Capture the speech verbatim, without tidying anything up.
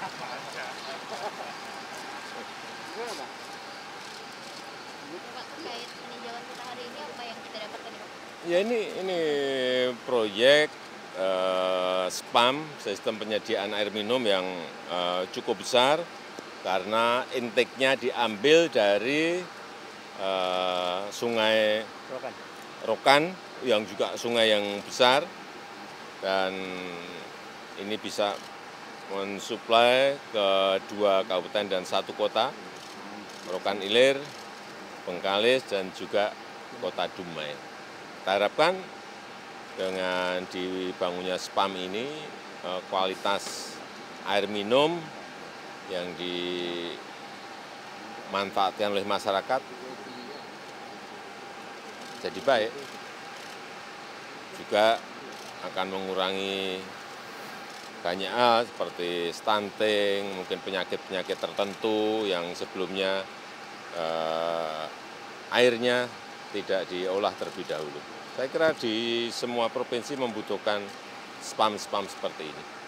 Pak, terkait peninjauan kita hari ini apa yang kita dapat tadi, Pak? Ya ini ini proyek eh, SPAM, sistem penyediaan air minum yang eh, cukup besar karena intake-nya diambil dari eh, sungai Rokan. Rokan yang juga sungai yang besar dan ini bisa mensuplai ke dua kabupaten dan satu kota, Rokan Ilir, Bengkalis, dan juga kota Dumai. Kita harapkan dengan dibangunnya SPAM ini, kualitas air minum yang dimanfaatkan oleh masyarakat jadi baik, juga akan mengurangi banyak hal seperti stunting, mungkin penyakit-penyakit tertentu yang sebelumnya eh, airnya tidak diolah terlebih dahulu. Saya kira di semua provinsi membutuhkan SPAM-SPAM seperti ini.